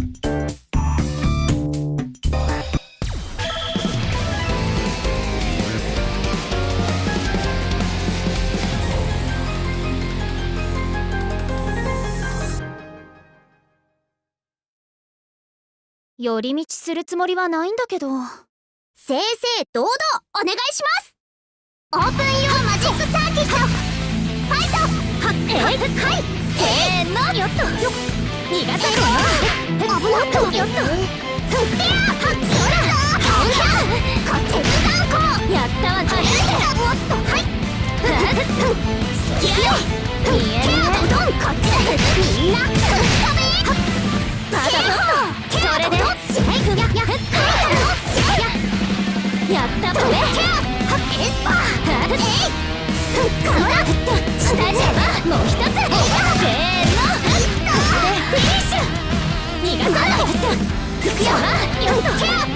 寄り道するつもりはないんだけど。 正々堂々お願いします。オープンユーマジックサーキットファイト。はいせーのよっと逃がさないよ。危なっとよっとふってやそらこっちぶ断行やったわね。おっとはい好きやよ見えるねどんこっちだみんなぶっ飛べまだもっとそれでやったわね。エスパーえいそら下じゃもう一つせーのここでフィニッシュ逃がさないいくよよっと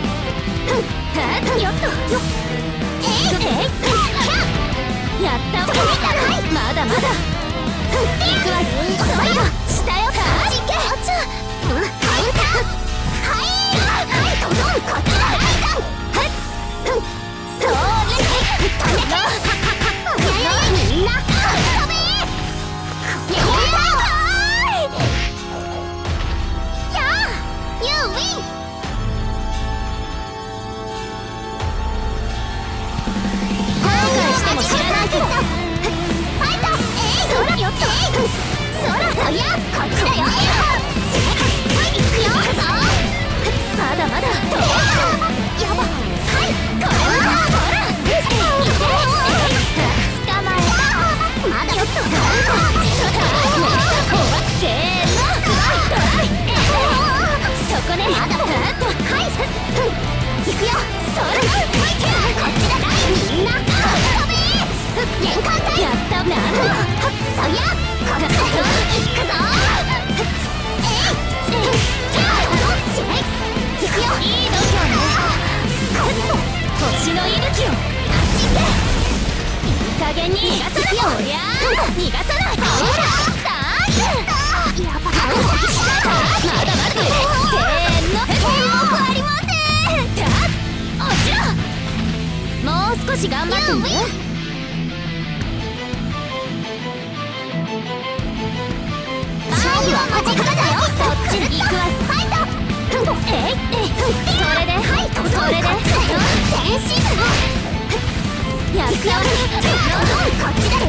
よっとえいやったわね。まだまだいくわよそれよ下よかじけカウンターはいドドンこっちだそうねみんな飛べやあ You win。 後悔しても知らないけどファイトそらよっとそらそりゃこっちだよいくよまだまだやばはいこれはそら捕まえまだよっとせーのトライそこねまだはいいくよそれこっちだみんな飛べ玄関隊やったなんだそりゃこっちだよいくぞいくよいい度胸ね星の息吹をあっち行けいい加減に逃がさないよおりゃ逃がさないほらやばいまだまだせーの天目ありません落ちろもう少し頑張ってみる勝負は間近だよそっちに行くわファイトそれでそれで全身やったわねこっちだ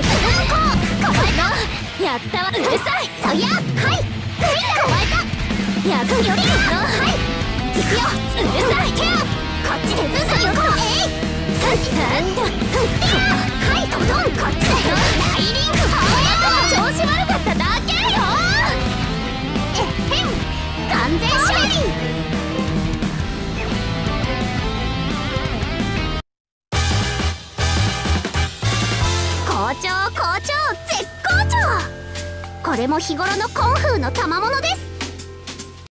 やったわうるさいそりゃはい加えたやっよりはいいくようるさいこっちでずさよこはいドドンこっちだよライリング調子悪かっただけよ完全勝利。好調絶好調。これも日頃のコンフーの賜物です。